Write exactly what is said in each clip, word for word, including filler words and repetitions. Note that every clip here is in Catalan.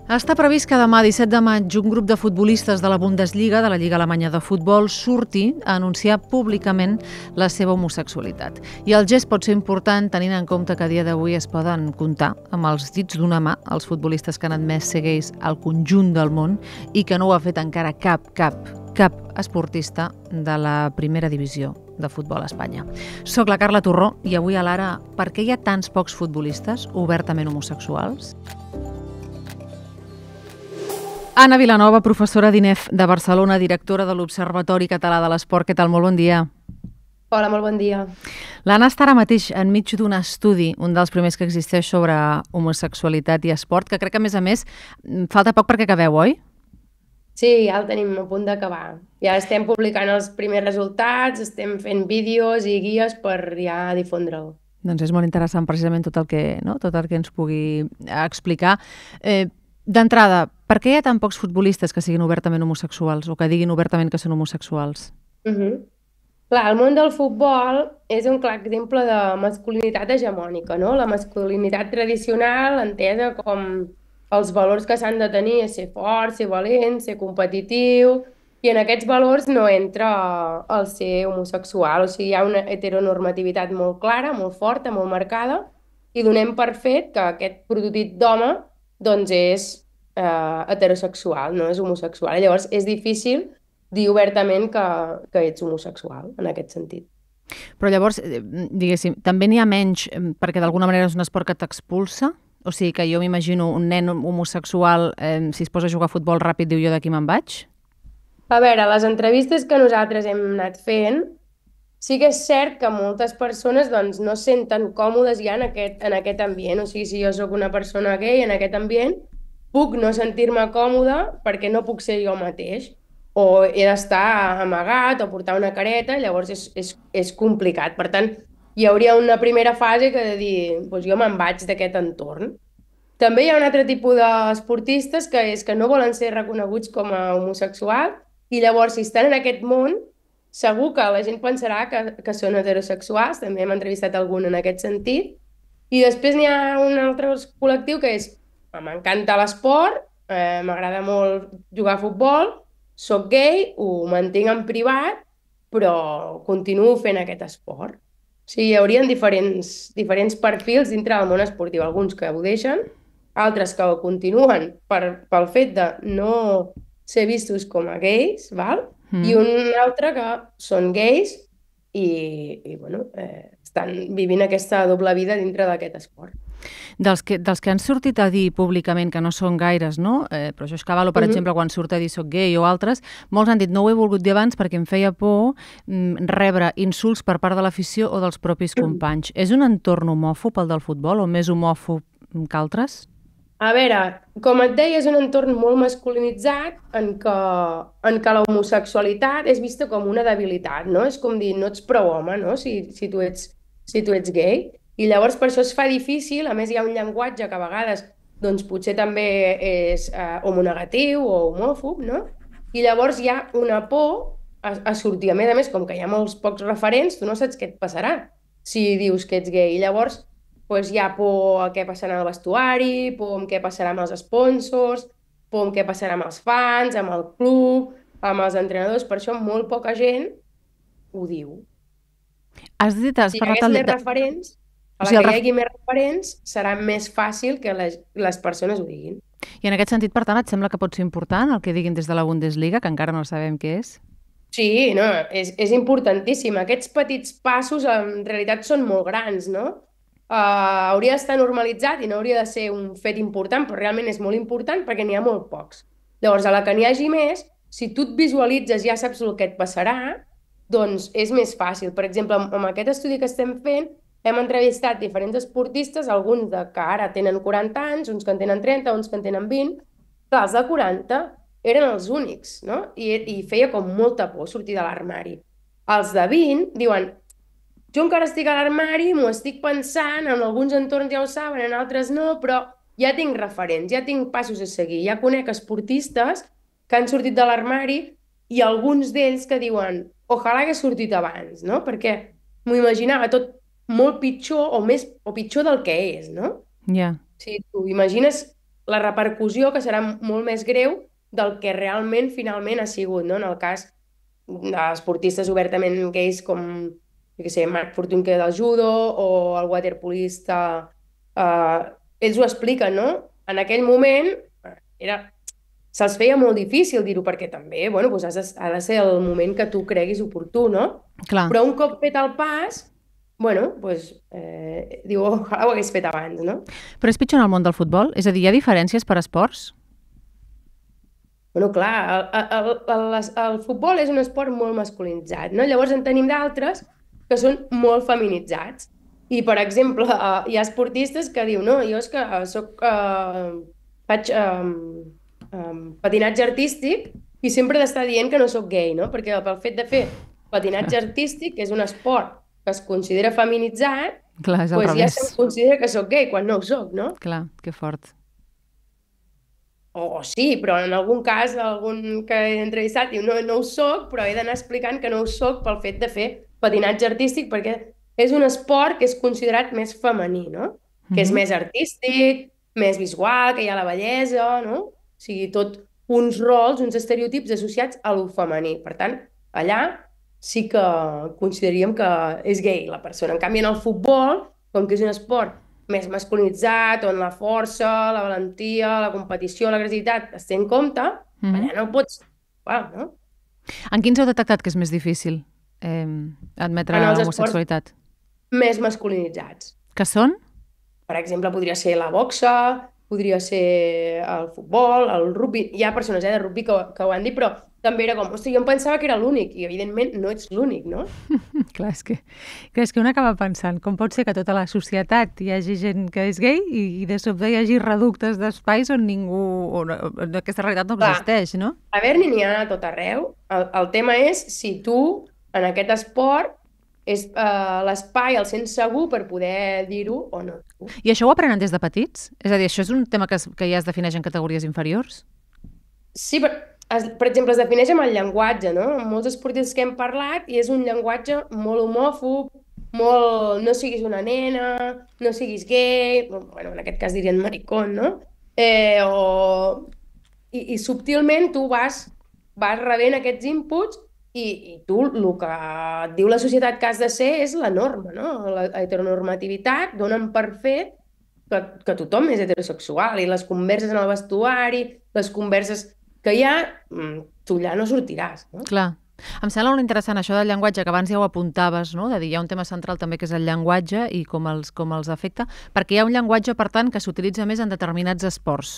Està previst que demà, disset de maig, un grup de futbolistes de la Bundesliga, de la Lliga Alemanya de Futbol, surti a anunciar públicament la seva homosexualitat. I el gest pot ser important tenint en compte que a dia d'avui es poden comptar amb els dits d'una mà els futbolistes que han admès ser gais al conjunt del món i que no ho ha fet encara cap, cap, cap esportista de la primera divisió de futbol a Espanya. Soc la Carla Torró i avui a l'Ara, per què hi ha tants pocs futbolistes obertament homosexuals? Anna Vilanova, professora d'I N E F de Barcelona, directora de l'Observatori Català de l'Esport. Què tal? Molt bon dia. Hola, molt bon dia. L'Anna està ara mateix enmig d'un estudi, un dels primers que existeix sobre homosexualitat i esport, que crec que, a més a més, falta poc perquè acabeu, oi? Sí, ja el tenim a punt d'acabar. Ja estem publicant els primers resultats, estem fent vídeos i guies per ja difondre'l. Doncs és molt interessant precisament tot el que, no? tot el que ens pugui explicar. Eh, D'entrada, per què hi ha tan pocs futbolistes que siguin obertament homosexuals o que diguin obertament que són homosexuals? Uh -huh. Clar, el món del futbol és un clar exemple de masculinitat hegemònica, no? La masculinitat tradicional, entesa com els valors que s'han de tenir és ser fort, ser valent, ser competitiu, i en aquests valors no entra el ser homosexual. O sigui, hi ha una heteronormativitat molt clara, molt forta, molt marcada, i donem per fet que aquest prototip d'home doncs és eh, heterosexual, no és homosexual. Llavors és difícil dir obertament que, que ets homosexual, en aquest sentit. Però llavors, diguéssim, també n'hi ha menys perquè d'alguna manera és un esport que t'expulsa? O sigui que jo m'imagino un nen homosexual, eh, si es posa a jugar a futbol ràpid, diu jo d'aquí me'n vaig? A veure, les entrevistes que nosaltres hem anat fent, sí que és cert que moltes persones doncs, no es senten còmodes ja en aquest, en aquest ambient. O sigui, si jo sóc una persona gay en aquest ambient, puc no sentir-me còmoda perquè no puc ser jo mateix. O he d'estar amagat o portar una careta, llavors és, és, és complicat. Per tant, hi hauria una primera fase que de dir, doncs jo me'n vaig d'aquest entorn. També hi ha un altre tipus d'esportistes que és que no volen ser reconeguts com a homosexuals i llavors, si estan en aquest món, segur que la gent pensarà que, que són heterosexuals, també hem entrevistat algun en aquest sentit. I després n'hi ha un altre col·lectiu que és m'encanta l'esport, eh, m'agrada molt jugar a futbol, soc gay, ho mantinc en privat, però continuo fent aquest esport. O sigui, hi haurien diferents, diferents perfils dintre del món esportiu. Alguns que ho deixen, altres que ho continuen per, pel fet de no ser vistos com a gais, val? Mm. I un altre que són gais i, i bueno, eh, estan vivint aquesta doble vida dintre d'aquest esport. Dels que, dels que han sortit a dir públicament que no són gaires, no? Eh, però Josh Cavallo, per uh -huh. exemple, quan surt a dir soc gay o altres, molts han dit no ho he volgut dir abans perquè em feia por mm, rebre insults per part de l'afició o dels propis companys. Uh -huh. És un entorn homòfob el del futbol o més homòfob que altres? A veure, com et deia, és un entorn molt masculinitzat en què, en què la homosexualitat és vista com una debilitat, no? És com dir, no ets prou home, no? Si, si, tu ets, si tu ets gay. I llavors per això es fa difícil, a més hi ha un llenguatge que a vegades doncs, potser també és eh, homonegatiu o homòfob, no? I llavors hi ha una por a, a sortir. A més a més, com que hi ha molts pocs referents, tu no saps què et passarà si dius que ets gay. I llavors doncs, hi ha por a què passarà al vestuari, por a què passarà amb els sponsors, por a què passarà amb els fans, amb el club, amb els entrenadors. Per això molt poca gent ho diu. Has dit, has si hi parlat... hagués el... més referents... A la o sigui, que hi hagi més referents, serà més fàcil que les, les persones ho diguin. I en aquest sentit, per tant, et sembla que pot ser important el que diguin des de la Bundesliga, que encara no sabem què és? Sí, no, és, és importantíssim. Aquests petits passos en realitat són molt grans, no? Uh, hauria d'estar normalitzat i no hauria de ser un fet important, però realment és molt important perquè n'hi ha molt pocs. Llavors, a la que n'hi hagi més, si tu et visualitzes ja saps el que et passarà, doncs és més fàcil. Per exemple, amb, amb aquest estudi que estem fent, hem entrevistat diferents esportistes, alguns de que ara tenen quaranta anys, uns que en tenen trenta, uns que en tenen vint. Clar, els de quaranta eren els únics, no? I, i feia com molta por sortir de l'armari. Els de vint diuen, jo encara estic a l'armari, m'ho estic pensant, en alguns entorns ja ho saben, en altres no, però ja tinc referents, ja tinc passos a seguir. Ja conec esportistes que han sortit de l'armari i alguns d'ells que diuen, ojalà hagués sortit abans, no? Perquè m'ho imaginava tot molt pitjor o més o pitjor del que és, no? Ja. Yeah. Si tu imagines la repercussió que serà molt més greu del que realment finalment ha sigut, no? En el cas d'esportistes obertament gais com, jo què sé, Marc Fortunque del judo o el waterpolista, eh, ells ho expliquen, no? En aquell moment era, se'ls feia molt difícil dir-ho perquè també, bueno, doncs has de, ha de ser el moment que tu creguis oportú, no? Clar. Però un cop fet el pas, bueno, doncs, eh, diu, ojalà ho hagués fet abans, no? Però és pitjor en el món del futbol? És a dir, hi ha diferències per esports? Bueno, clar, el, el, el, el futbol és un esport molt masculinitzat, no? Llavors en tenim d'altres que són molt feminitzats. I, per exemple, uh, hi ha esportistes que diu, no, jo és que uh, soc, uh, faig um, um, patinatge artístic i sempre he d'estar dient que no sóc gay, no? Perquè pel fet de fer patinatge artístic, que és un esport que es considera feminitzat, clar, és al doncs ja revés. se'm considera que sóc gay quan no ho soc, no? Clar, que fort. O, o sí, però en algun cas, algun que he entrevistat diu, no, no ho soc, però he d'anar explicant que no ho soc pel fet de fer patinatge artístic, perquè és un esport que és considerat més femení, no? Mm-hmm. Que és més artístic, més visual, que hi ha la bellesa, no? O sigui, tot uns rols, uns estereotips associats a lo femení. Per tant, allà sí que consideraríem que és gay la persona. En canvi, en el futbol, com que és un esport més masculinitzat, on la força, la valentia, la competició, l'agressivitat es té en compte, mm-hmm. allà no pots... Well, no? En quins heu detectat que és més difícil eh, admetre l'homosexualitat? Més masculinitzats. Que són? Per exemple, podria ser la boxa, podria ser el futbol, el rugby... Hi ha persones eh, de rugby que, que ho han dit, però també era com, hosti, jo em pensava que era l'únic, i evidentment no ets l'únic, no? Clar, és que, clar, és que un acaba pensant com pot ser que tota la societat hi hagi gent que és gay i, i de sobte hi hagi reductes d'espais on ningú, on, on aquesta realitat no existeix, no? A veure, n'hi ha a tot arreu. El, el tema és si tu, en aquest esport, és uh, l'espai el sents segur per poder dir-ho o no. I això ho aprenen des de petits? És a dir, això és un tema que, es, que ja es defineix en categories inferiors? Sí, però Es, per exemple, es defineix amb el llenguatge, no? Molts esportistes que hem parlat i és un llenguatge molt homòfob, molt no siguis una nena, no siguis gay, bueno, en aquest cas dirien maricón, no? Eh, o... I, I subtilment tu vas, vas rebent aquests inputs i, i tu el que et diu la societat que has de ser és la norma, no? La heteronormativitat donen per fet que, que tothom és heterosexual i les converses en el vestuari, les converses que ja, tu allà no sortiràs, no? Clar. Em sembla molt interessant això del llenguatge, que abans ja ho apuntaves, no? De dir, hi ha un tema central també que és el llenguatge i com els, com els afecta, perquè hi ha un llenguatge, per tant, que s'utilitza més en determinats esports.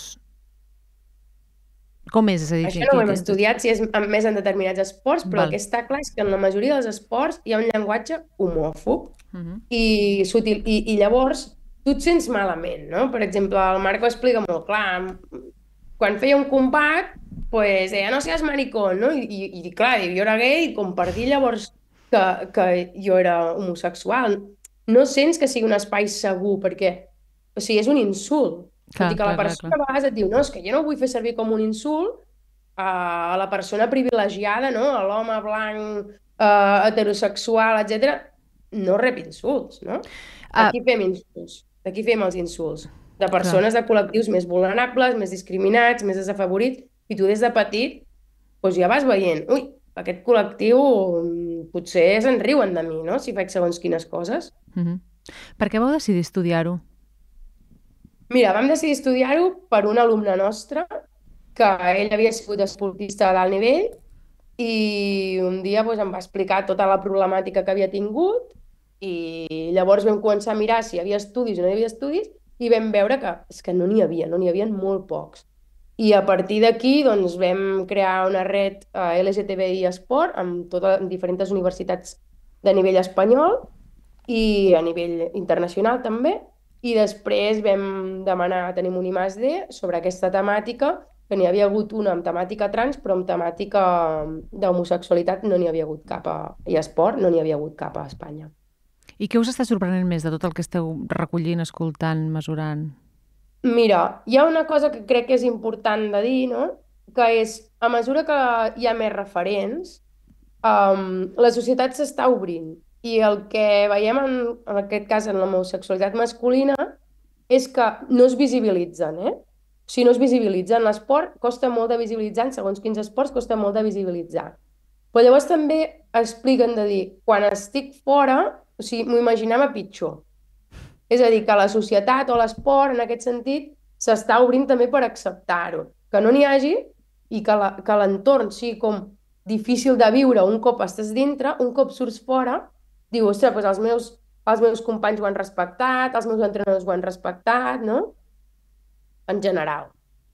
Com és? És a dir, això no ho hem estudiat si és més en determinats esports, però Val. El que està clar és que en la majoria dels esports hi ha un llenguatge homòfob uh-huh. i, sutil, i, i llavors tu et sents malament, no? Per exemple, el Marc ho explica molt clar. Quan feia un combat, pues, deia, no seas maricón, no? I, i, i clar, jo era gay i compartir llavors que, que jo era homosexual. No sents que sigui un espai segur, perquè, o sigui, és un insult. Clar, Tot i que la clar, persona clar, clar. a vegades et diu, no, és que jo no ho vull fer servir com un insult a la persona privilegiada, no? A l'home blanc, uh, heterosexual, etcètera. No rep insults, no? Aquí uh... fem insults. Aquí fem els insults. De persones Clar. de col·lectius més vulnerables, més discriminats, més desafavorits, i tu des de petit doncs ja vas veient, ui, aquest col·lectiu potser se'n riuen de mi, no?, si faig segons quines coses. Mm-hmm. Per què vau decidir estudiar-ho? Mira, vam decidir estudiar-ho per un alumne nostre, que ell havia sigut esportista d'alt nivell, i un dia doncs, em va explicar tota la problemàtica que havia tingut, i llavors vam començar a mirar si hi havia estudis o no hi havia estudis, i vam veure que és que no n'hi havia, no n'hi havia molt pocs. I a partir d'aquí doncs, vam crear una red uh, L G T B I Esport amb, tota, amb diferents universitats de nivell espanyol i a nivell internacional també, i després vam demanar, tenim un I más D sobre aquesta temàtica, que n'hi havia hagut una amb temàtica trans, però amb temàtica d'homosexualitat no n'hi havia hagut cap a, i esport no n'hi havia hagut cap a Espanya. I què us està sorprenent més de tot el que esteu recollint, escoltant, mesurant? Mira, hi ha una cosa que crec que és important de dir, no? Que és, a mesura que hi ha més referents, um, la societat s'està obrint. I el que veiem, en, en aquest cas, en l'homosexualitat masculina, és que no es visibilitzen, eh? O si no es visibilitza. En l'esport costa molt de visibilitzar, en segons quins esports costa molt de visibilitzar. Però llavors també expliquen de dir, quan estic fora, o sigui, m'ho imaginava pitjor. És a dir, que la societat o l'esport, en aquest sentit, s'està obrint també per acceptar-ho. Que no n'hi hagi i que l'entorn sigui com difícil de viure un cop estàs dintre, un cop surts fora, diu, ostres, doncs els meus, els meus companys ho han respectat, els meus entrenadors ho han respectat, no? En general.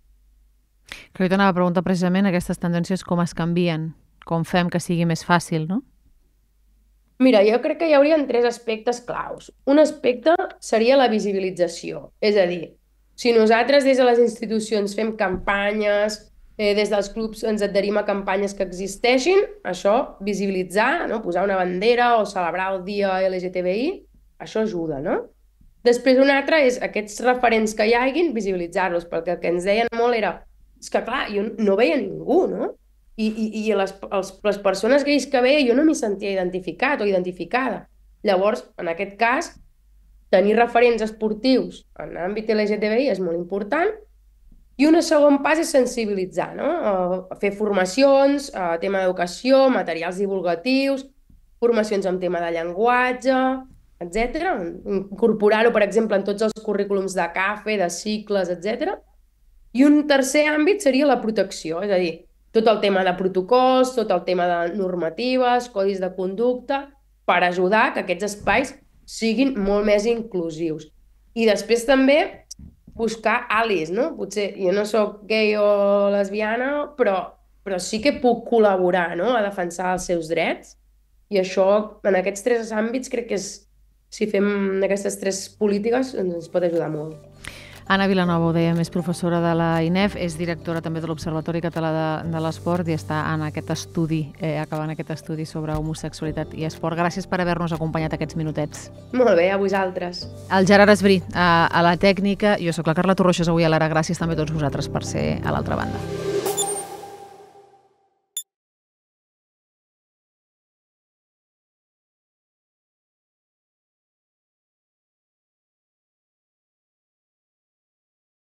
Que jo t'anava a preguntar precisament aquestes tendències com es canvien, com fem que sigui més fàcil, no? Mira, jo crec que hi haurien tres aspectes claus. Un aspecte seria la visibilització, és a dir, si nosaltres des de les institucions fem campanyes, eh, des dels clubs ens adherim a campanyes que existeixin, això, visibilitzar, no? Posar una bandera o celebrar el dia L G T B I, això ajuda, no? Després un altre és aquests referents que hi haguin, visibilitzar-los, perquè el que ens deien molt era, és que clar, jo no veia ningú, no? I, i, i les, els, les persones gais que veia jo no m'hi sentia identificat o identificada. Llavors, en aquest cas, tenir referents esportius en l'àmbit L G T B I és molt important. I un segon pas és sensibilitzar, no? Fer formacions, tema d'educació, materials divulgatius, formacions en tema de llenguatge, etcètera. Incorporar-ho, per exemple, en tots els currículums de CAFE, de cicles, etcètera. I un tercer àmbit seria la protecció, és a dir, tot el tema de protocols, tot el tema de normatives, codis de conducta, per ajudar que aquests espais siguin molt més inclusius. I després també buscar al·lis, no? Potser jo no soc gay o lesbiana, però, però sí que puc col·laborar, no? A defensar els seus drets. I això, en aquests tres àmbits, crec que és, si fem aquestes tres polítiques, ens pot ajudar molt. Anna Vilanova, ho dèiem, és professora de la I N E F, és directora també de l'Observatori Català de, de l'Esport i està en aquest estudi, eh, acabant aquest estudi sobre homosexualitat i esport. Gràcies per haver-nos acompanyat aquests minutets. Molt bé, a vosaltres. El Gerard Esbrí, a, a la tècnica. Jo sóc la Carla Torroixas, avui a l'Ara. Gràcies també a tots vosaltres per ser a l'altra banda.